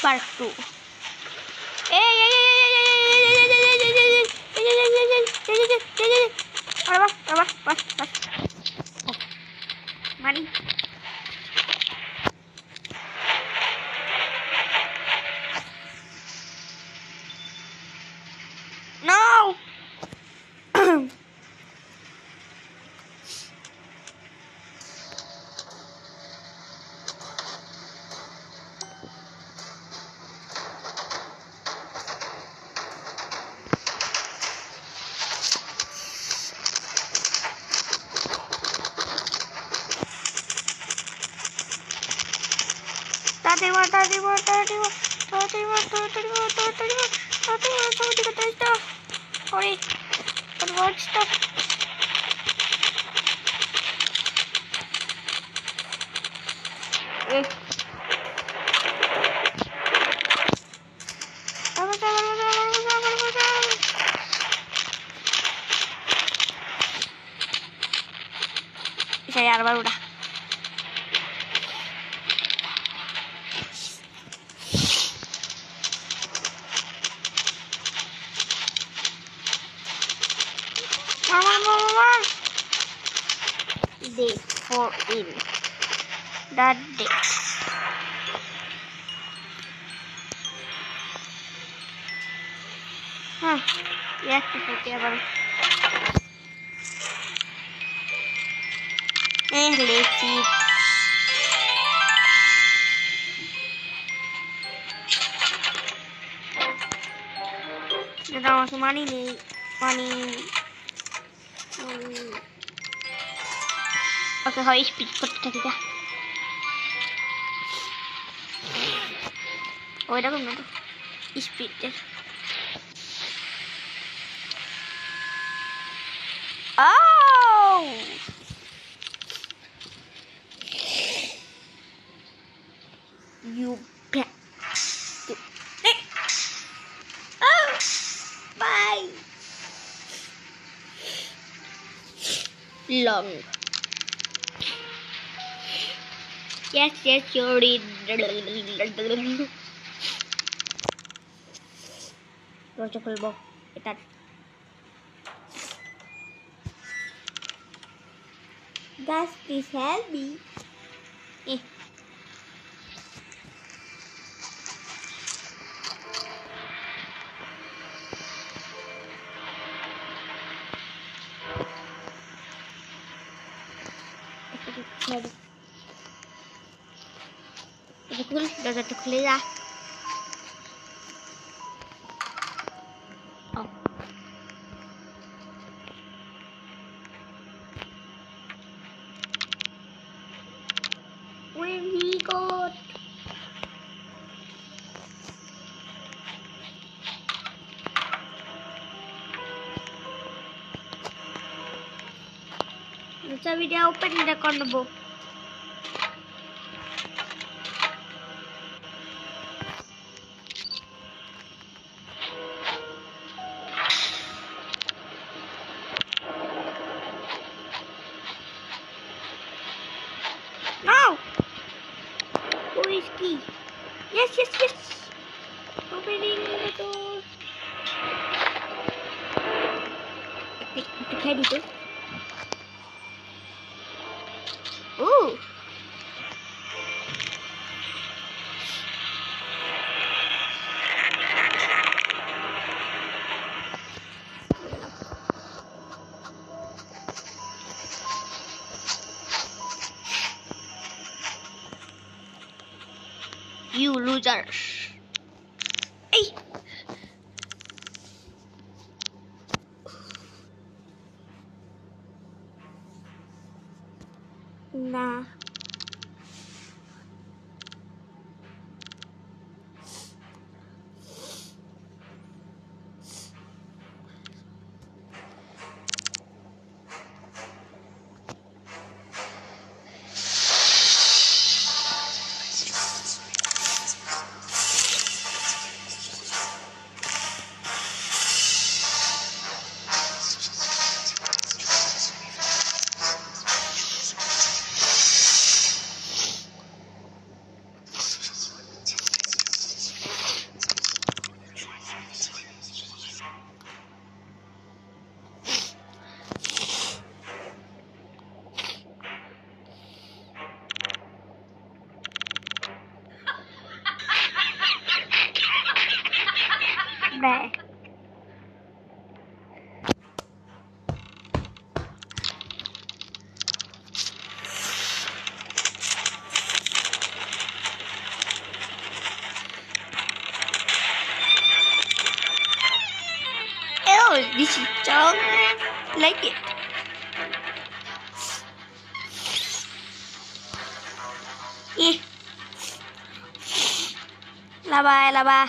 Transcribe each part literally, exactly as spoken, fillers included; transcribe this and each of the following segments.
Park two. Money. No. thirty-one, thirty-one, thirty-one, thirty-one, thirty-one, thirty-one, thirty-one, thirty-one, stuff. Sorry, but what stuff? Eh. Bisa ya, baru dah. Day four in that day. Huh? Yes, seperti apa? Eh, lecit. Kita masuk money nih, money. Oke, har ich speed করতে থাকি যা। ওই দেখো না তো speed এর। Oh! You bet. Oh! Bye. Long. Yes, yes, you're in. Roger Kulbo. Itat. Guys, please help me. Eh. Ready. Betul, sudah satu kuliah. Oh. Where he got? Bisa video open the combo. No! Who is key? Yes, yes, yes! Opening the door. Take the candy too. Ooh! You losers. Hey. Nah. easy, child. Like it. Eh. Lava, lava.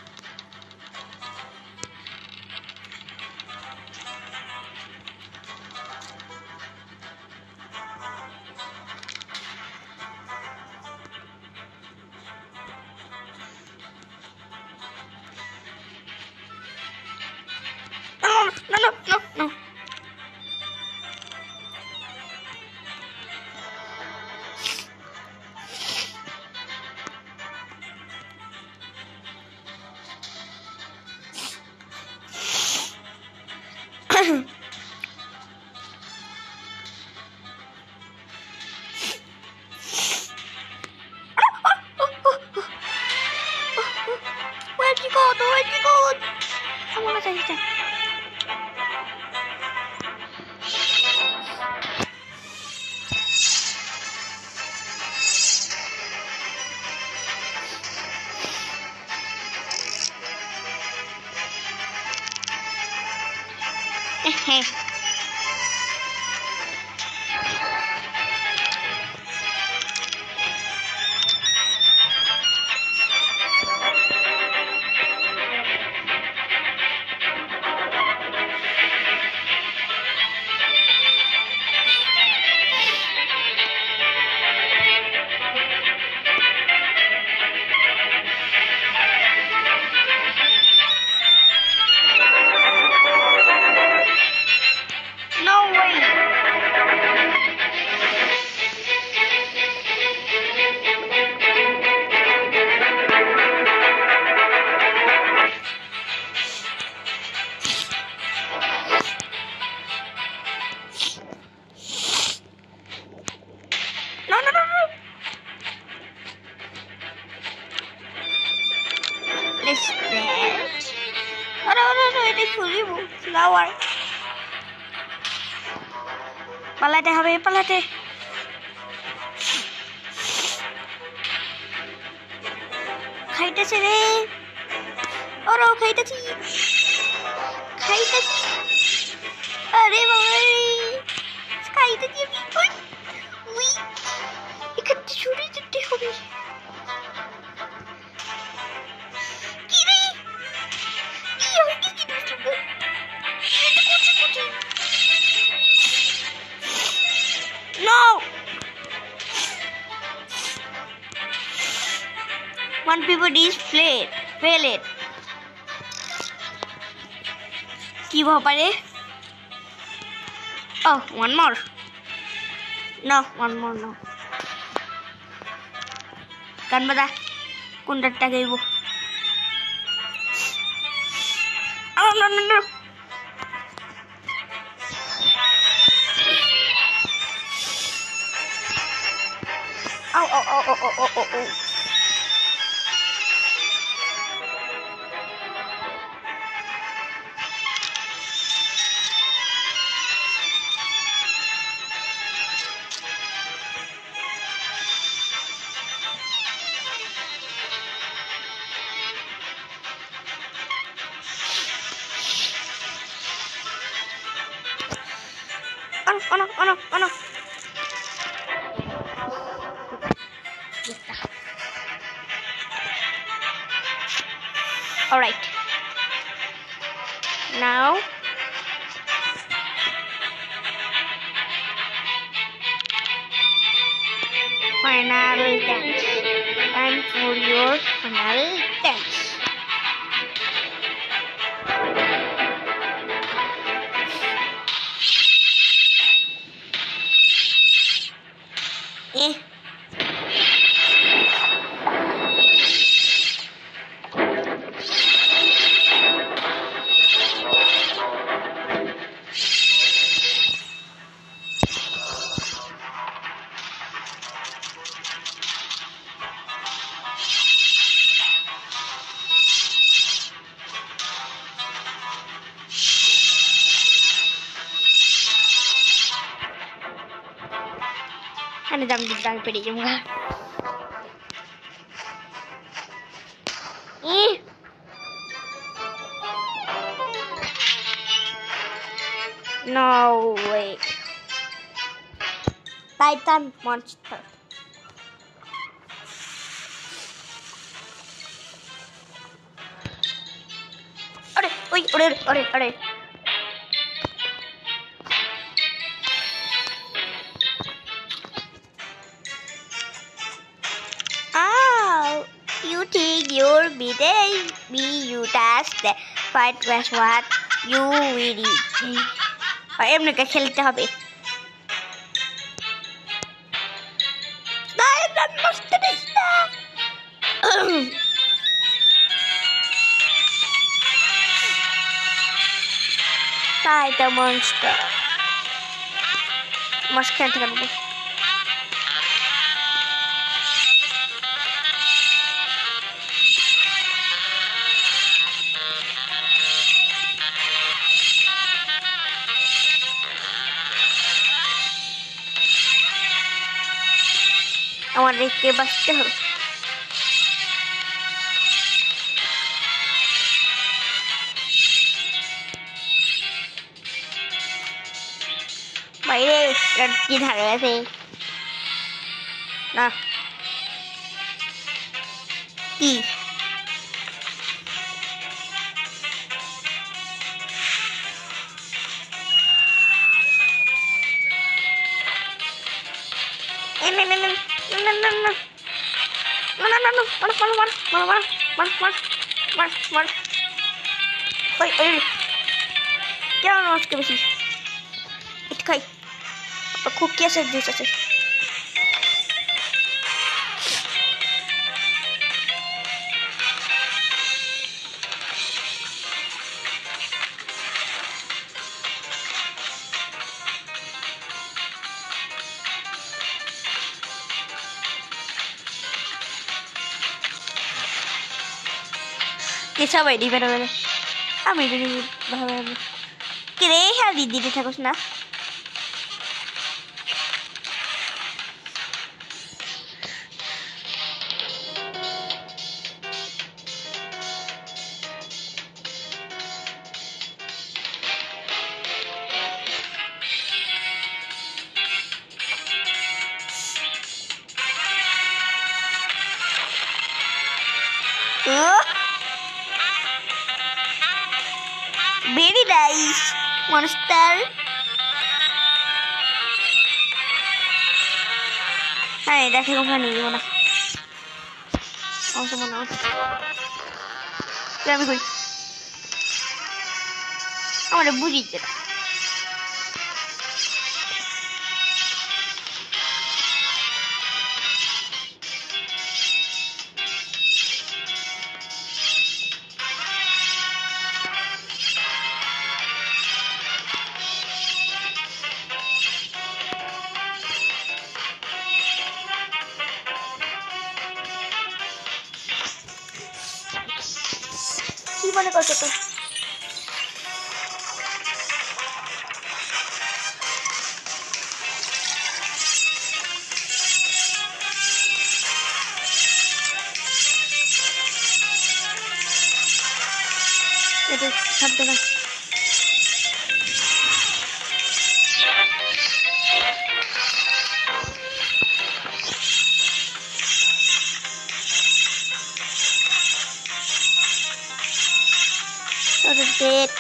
No, no, no, no, no. Where'd you go? Where'd you go? I wanna say that. No way. No, no, no, no. Let's dance. No, no, no, no, it is fully moved. Flower. পালাতে হবে পালাতে খাইতেছে রে ওরে খাইতেছি খাইতেছি আরে বাবা রে খাইতেছি আমি ওই উই এখান থেকে সরে যেতে হবে কি রে কি হয় কি কি এটা Kochi Kochi No! One people is failed. Failed. কি হবে? Oh, one more. No, one more no. Kan bada. Kundatta gaibo. Oh no no no. Oh, oh, oh, oh, oh, oh, oh, oh. Oh no, oh no, oh no. All right. Now final dance. Time for your final dance. Eh. Ano dami dami pwede yung mga. Eh. No way. Titan monster. Ore, oi, ore, ore, ore. Oh, you think you'll be there? Me, you that's the fight was what you really think. और एम ने क्या खेलते হবে Titan monster is that. Titan monster. Mas খেলতে পারবো আমার রেখে বাঁচতে হবে বাইরে কি ধারে আছে না কি No, no, no, no, no, no, no, no, no, no, mana, mana, mana, mana, mana, mana, mana, mana, oi, oi, jangan masuk ke sini, itu kai, apa cookie aja jus aja, kisah baik di mana-mana. Kami di mana-mana. Kira hari di di terus na. Oh. Very nice monster. Hai, dah saya kemana ni mana? Oh, semua nak. Jangan pergi. Awak ada budi je. Gimana kau cakap? Itu sampai lah. Sort of dead.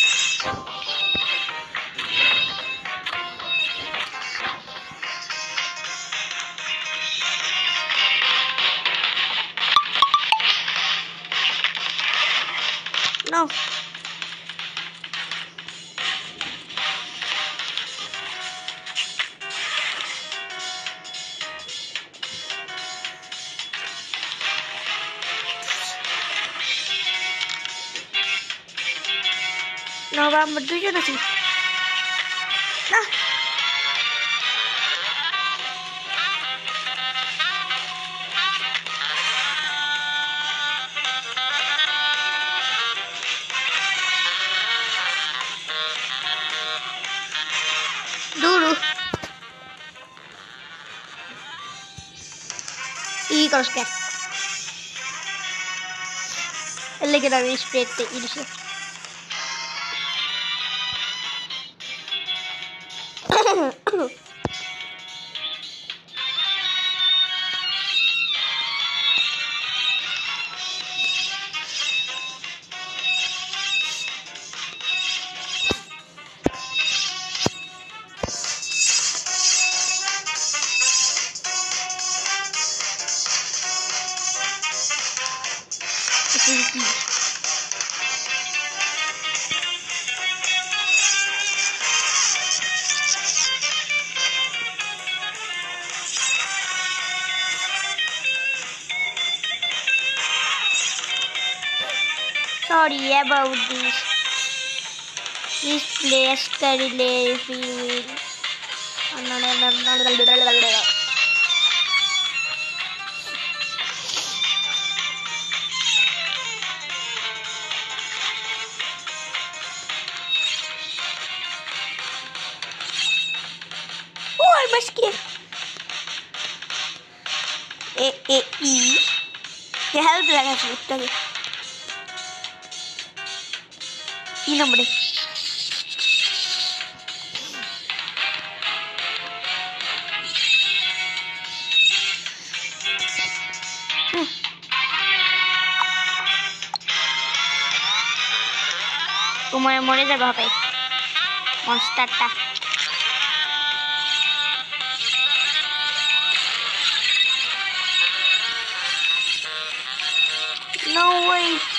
No. No, vamos berdua nasi. Nah. Dulu. Ih, kalau sekian. Lagi dah spray te ini sih. This is the key. Sorry about this. This place currently feel. Oh, I must get. A A E. The help लगा सकते हैं. E number. तुम्हारे मोड़े दे बापे. Monster टा. No way.